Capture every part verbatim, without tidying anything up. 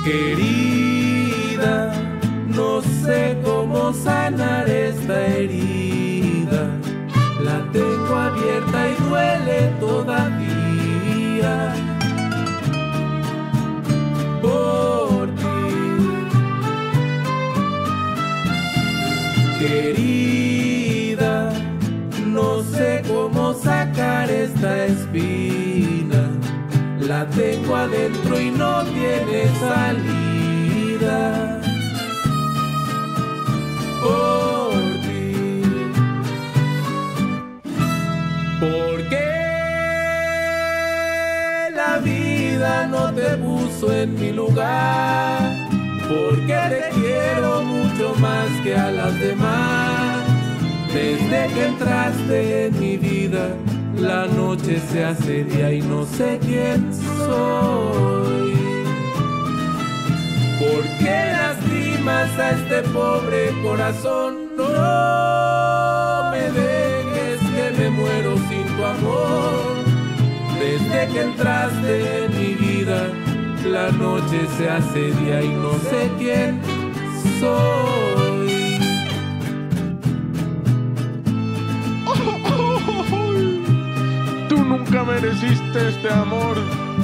Querida, no sé cómo sanar esta herida. La tengo abierta y duele todavía. Por ti, querida, no sé cómo sacar esta espina. La tengo adentro y no tiene salida. Por ti, ¿por qué la vida no te puso en mi lugar? Porque te quiero mucho más que a las demás. Desde que entraste en mi vida, la noche se hace día y no sé quién soy. ¿Por qué lastimas a este pobre corazón? No me dejes que me muero sin tu amor. Desde que entraste en mi vida, la noche se hace día y no sé quién soy. Tú nunca mereciste este amor.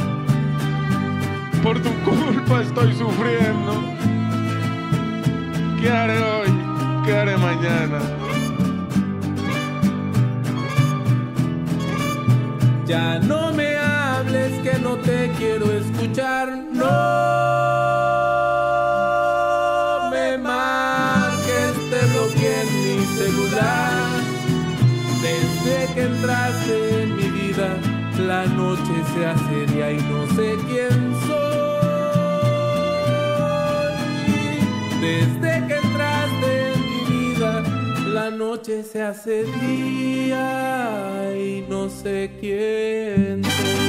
Por tu culpa estoy sufriendo. ¿Qué haré hoy? ¿Qué haré mañana? Ya no me hables que no te quiero escuchar. No me marques, te bloqueé en mi celular. Desde que entraste en mi vida, la noche se hace día y no sé quién soy. Desde que entraste en mi vida, la noche se hace día y no sé quién soy.